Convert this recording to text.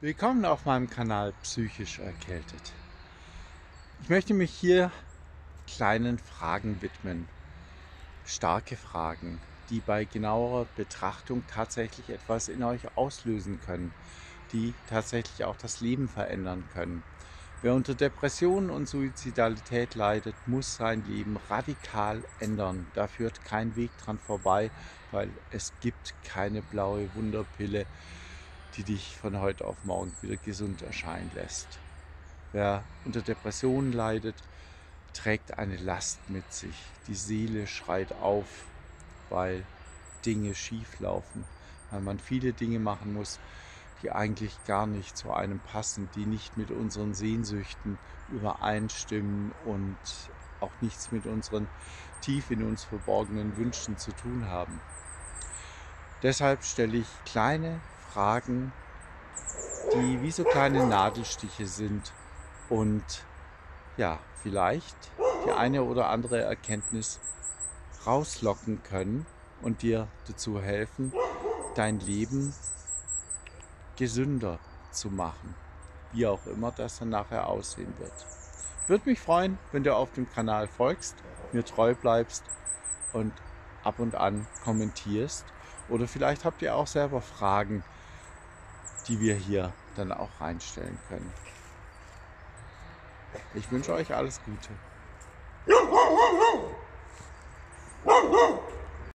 Willkommen auf meinem Kanal Psychisch Erkältet. Ich möchte mich hier kleinen Fragen widmen. Starke Fragen, die bei genauerer Betrachtung tatsächlich etwas in euch auslösen können, die tatsächlich auch das Leben verändern können. Wer unter Depressionen und Suizidalität leidet, muss sein Leben radikal ändern. Da führt kein Weg dran vorbei, weil es gibt keine blaue Wunderpille, die dich von heute auf morgen wieder gesund erscheinen lässt. Wer unter Depressionen leidet, trägt eine Last mit sich. Die Seele schreit auf, weil Dinge schief laufen, weil man viele Dinge machen muss, die eigentlich gar nicht zu einem passen, die nicht mit unseren Sehnsüchten übereinstimmen und auch nichts mit unseren tief in uns verborgenen Wünschen zu tun haben. Deshalb stelle ich kleine Fragen, die wie so kleine Nadelstiche sind und ja, vielleicht die eine oder andere Erkenntnis rauslocken können und dir dazu helfen, dein Leben gesünder zu machen, wie auch immer das dann nachher aussehen wird. Ich würde mich freuen, wenn du auf dem Kanal folgst, mir treu bleibst und ab und an kommentierst. Oder vielleicht habt ihr auch selber Fragen, die wir hier dann auch reinstellen können. Ich wünsche euch alles Gute.